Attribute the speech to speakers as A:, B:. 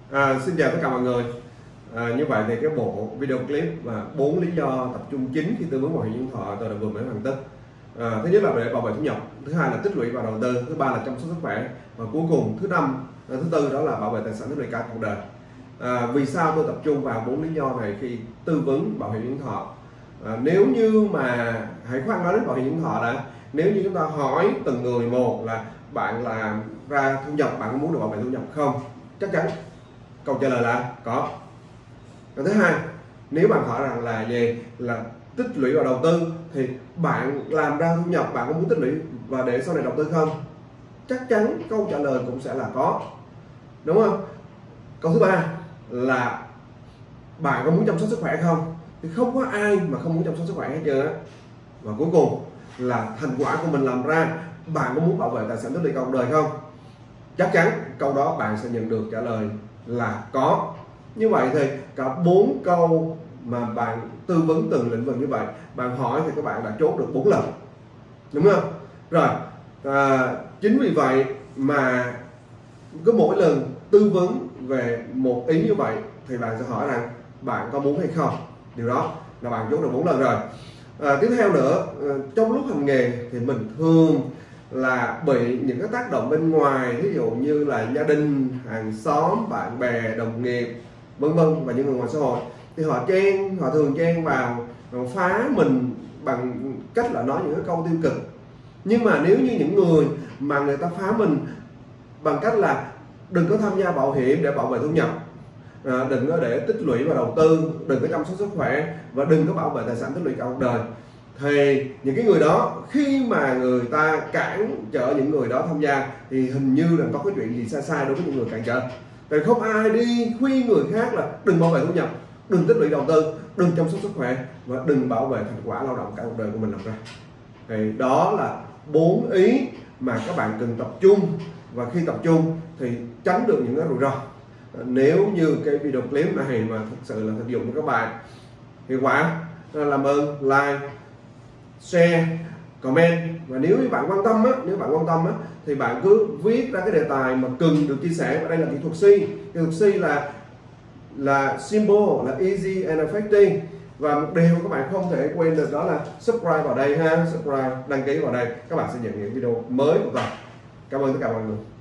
A: Xin chào tất cả mọi người. Như vậy thì cái bộ video clip và 4 lý do tập trung chính khi tư vấn bảo hiểm nhân thọ tôi đã vừa mới hoàn tất. Thứ nhất là để bảo vệ thu nhập, thứ hai là tích lũy và đầu tư, thứ ba là chăm sóc sức khỏe, và cuối cùng thứ tư đó là bảo vệ tài sản tích lũy cả cuộc đời. Vì sao tôi tập trung vào 4 lý do này khi tư vấn bảo hiểm nhân thọ? Nếu như mà hãy khoan nói đến bảo hiểm nhân thọ đã, nếu như chúng ta hỏi từng người một là bạn làm ra thu nhập, bạn có muốn được bảo vệ thu nhập không? Chắc chắn câu trả lời là có. Và thứ hai, nếu bạn hỏi rằng là gì là tích lũy và đầu tư, thì bạn làm ra thu nhập, bạn có muốn tích lũy và để sau này đầu tư không? Chắc chắn câu trả lời cũng sẽ là có, đúng không? Câu thứ ba là bạn có muốn chăm sóc sức khỏe không? Thì không có ai mà không muốn chăm sóc sức khỏe hết trơn á. Và cuối cùng là thành quả của mình làm ra, bạn có muốn bảo vệ tài sản tích lũy cả cuộc đời không? Chắc chắn câu đó bạn sẽ nhận được trả lời là có. Như vậy thì cả 4 câu mà bạn tư vấn từng lĩnh vực như vậy, bạn hỏi thì các bạn đã chốt được 4 lần, đúng không? Rồi, chính vì vậy mà cứ mỗi lần tư vấn về một ý như vậy thì bạn sẽ hỏi rằng bạn có muốn hay không. Điều đó là bạn chốt được 4 lần rồi. Tiếp theo nữa, trong lúc hành nghề thì mình thường là bị những cái tác động bên ngoài, ví dụ như là gia đình, hàng xóm, bạn bè, đồng nghiệp, vân vân, và những người ngoài xã hội, thì họ thường chen vào phá mình bằng cách là nói những cái câu tiêu cực. Nhưng mà nếu như những người mà người ta phá mình bằng cách là đừng có tham gia bảo hiểm để bảo vệ thu nhập, đừng có để tích lũy và đầu tư, đừng có chăm sóc sức khỏe, và đừng có bảo vệ tài sản tích lũy cả cuộc đời, thì những cái người đó khi mà người ta cản trở những người đó tham gia thì hình như là có cái chuyện gì sai đối với những người cản trở. Tại không ai đi khuyên người khác là đừng bảo vệ thu nhập, đừng tích lũy đầu tư, đừng chăm sóc sức khỏe, và đừng bảo vệ thành quả lao động cả cuộc đời của mình làm ra. Thì đó là 4 ý mà các bạn cần tập trung, và khi tập trung thì tránh được những cái rủi ro. Nếu như cái video clip này mà thực sự là thực dụng cho các bạn, hiệu quả, làm ơn like, share, comment. Và nếu như bạn quan tâm thì bạn cứ viết ra cái đề tài mà cần được chia sẻ. Và đây là kỹ thuật C là simple, là easy and effective. Và một điều các bạn không thể quên được đó là subscribe vào đây ha, subscribe, đăng ký vào đây, các bạn sẽ nhận những video mới của tôi. Cảm ơn tất cả mọi người.